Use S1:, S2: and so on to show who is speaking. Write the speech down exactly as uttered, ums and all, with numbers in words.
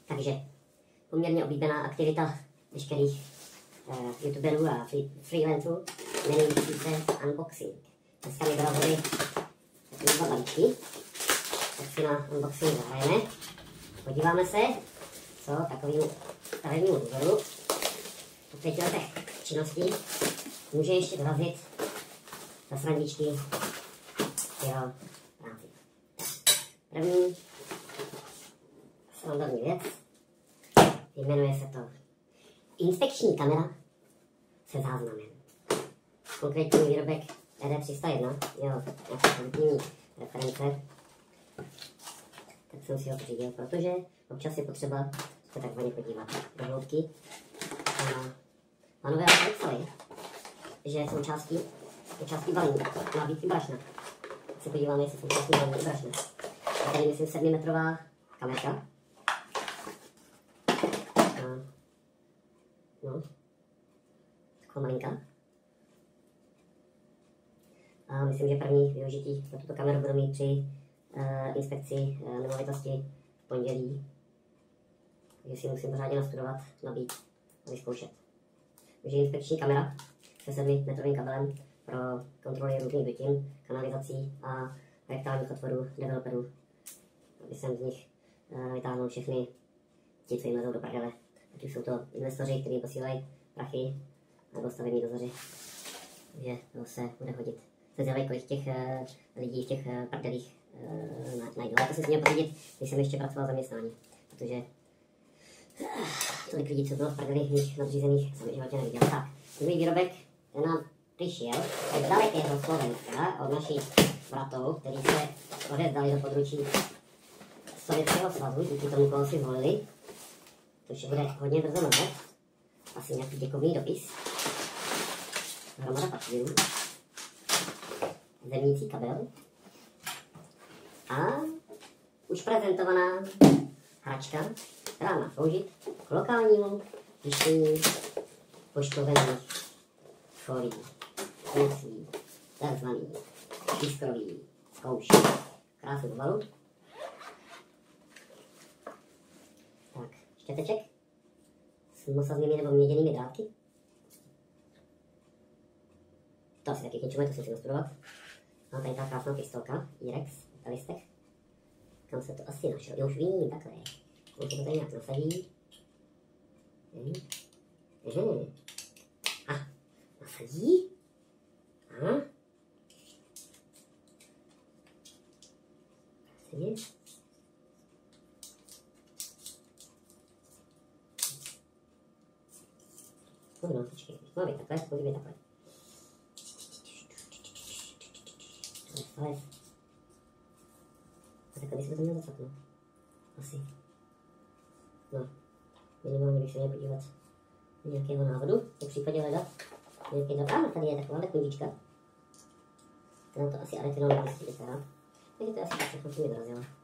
S1: Takže poměrně oblíbená aktivita veškerých uh, youtuberů a free, freelanců jmenující se unboxing. Dneska mi dorazily takové dva balíčky, tak si na unboxing zahrajeme. Podíváme se, co takovému stavebnímu důvodu po pěti letech činností může ještě dorazit za srandičky jeho práci. První srandovní věc, jmenuje se to inspekční kamera se záznamem. Konkrétní výrobek E D tři sta jedna, jeho nějaké pozitivní reference, tak jsem si ho pořídil, protože občas je potřeba se takzvaně podívat do hloubky. Pánové ale psali, že součástí, součástí balení má být i brašna. Tak se podíváme, jestli součástí balení i brašna. A tady myslím sedmimetrová kamerka. A, no, taková malinká. A myslím, že první využití pro tuto kameru budu mít při uh, inspekci uh, nemovitosti v pondělí. Takže si musím pořádně nastudovat, nabít a vyzkoušet. Takže inspekční kamera se sedmimetrovým kabelem pro kontroly různých dutin, kanalizací a rektálních otvorů developerů, aby jsem z nich uh, vytáhnul všechny ti, co jim lezou do prdele. Ať už jsou to investoři, kteří posílají prachy, nebo stavební dozoři. Takže to se bude hodit. Se zjevej, kolik těch uh, lidí v těch uh, prdelích uh, najdou. Ale to jsem si měl pořídit, když jsem ještě pracoval v zaměstnání. Protože uh, tolik lidí, co bylo v prdeli mých nadřízených, jsem v životě neviděl. Tak, můj výrobek nám přišel od dalekého Slovenska, od našich bratrů, kteří se odezdali do područí Sovětského svazu, díky tomu, koho si zvolili. To už bude hodně brzo mrzet. Asi nějaký děkovný dopis. Hromada papíru. Zemnící kabel. A už prezentovaná hračka, která má sloužit k lokálnímu tištění poškozených folií. Pomocí takzvaný tiskrový zkoušky. Krásnou obalu. Tak, štěteček s mosazními nebo měděnými drátky. To asi taky k něčemu, to si musím nastudovat. A tady ta krásná pistolka, Irex, na listech. Kam se to asi našel? Jo, už vím, takhle. Už se to tady nějak nasadí. Mhm. Mhm. A, nasadí? Aha. Nasadí. No, no, počkej, má být takhle, může být takhle. Ale a takhle by se to měl zacapnout. Asi. No. Minimálně bych se měl podívat do nějakého návodu. V případě hledat nějaký základ. Tady je taková kundička. Která to asi aretinol nepustí vypadá. Takže to je asi tak všechno, co mi dorazilo.